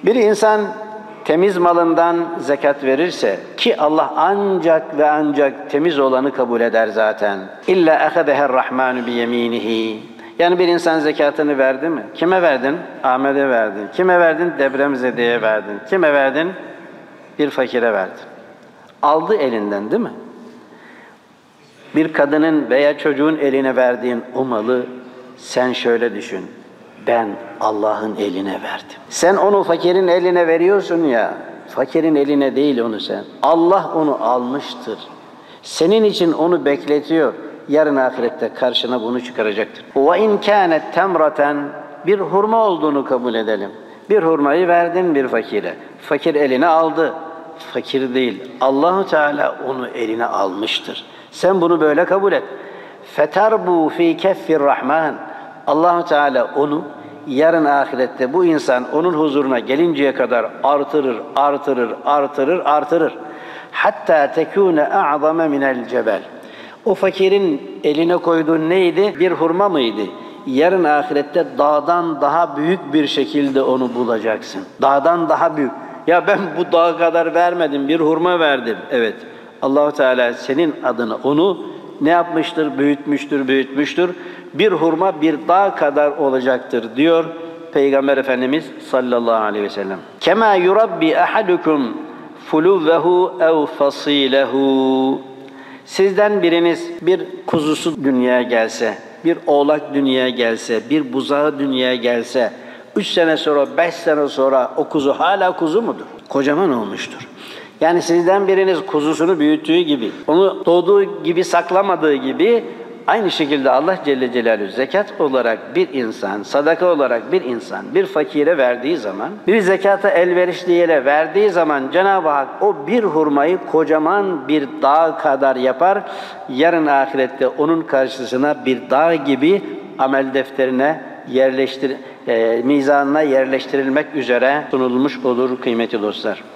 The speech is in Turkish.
Bir insan temiz malından zekat verirse, ki Allah ancak ve ancak temiz olanı kabul eder zaten. İlla ehadeher rahmanu bi yeminihi. Yani bir insan zekatını verdi mi? Kime verdin? Ahmet'e verdin. Kime verdin? Depremzede'ye verdin. Kime verdin? Bir fakire verdin. Aldı elinden, değil mi? Bir kadının veya çocuğun eline verdiğin o malı sen şöyle düşün. Ben Allah'ın eline verdim. Sen onu fakirin eline veriyorsun ya, fakirin eline değil onu sen. Allah onu almıştır. Senin için onu bekletiyor. Yarın ahirette karşına bunu çıkaracaktır. وَاِنْ كَانَتْ تَمْرَةً Bir hurma olduğunu kabul edelim. Bir hurmayı verdin bir fakire. Fakir eline aldı. Fakir değil. Allahu Teala onu eline almıştır. Sen bunu böyle kabul et. فَتَرْبُوا ف۪ي كَفِّ الرَّحْمَانِ Allahu Teala onu yarın ahirette bu insan onun huzuruna gelinceye kadar artırır, artırır, artırır, artırır. Hatta tekune a'zame minel cebel. O fakirin eline koyduğun neydi? Bir hurma mıydı? Yarın ahirette dağdan daha büyük bir şekilde onu bulacaksın. Dağdan daha büyük. Ya ben bu dağa kadar vermedim, bir hurma verdim. Evet. Allah-u Teala senin adına onu ne yapmıştır? Büyütmüştür, büyütmüştür. Bir hurma bir dağ kadar olacaktır diyor Peygamber Efendimiz sallallahu aleyhi ve sellem. Kema yurabbi ahadukum fuluvvehu ev fasilehu. Sizden biriniz bir kuzusu dünyaya gelse, bir oğlak dünyaya gelse, bir buzağı dünyaya gelse, 3 sene sonra, 5 sene sonra o kuzu hala kuzu mudur? Kocaman olmuştur. Yani sizden biriniz kuzusunu büyüttüğü gibi, onu doğduğu gibi saklamadığı gibi, aynı şekilde Allah Celle Celaluhu zekat olarak bir insan, sadaka olarak bir insan, bir fakire verdiği zaman, bir zekata elverişliyle verdiği zaman Cenab-ı Hak o bir hurmayı kocaman bir dağ kadar yapar. Yarın ahirette onun karşısına bir dağ gibi amel defterine mizanına yerleştirilmek üzere sunulmuş olur kıymetli dostlar.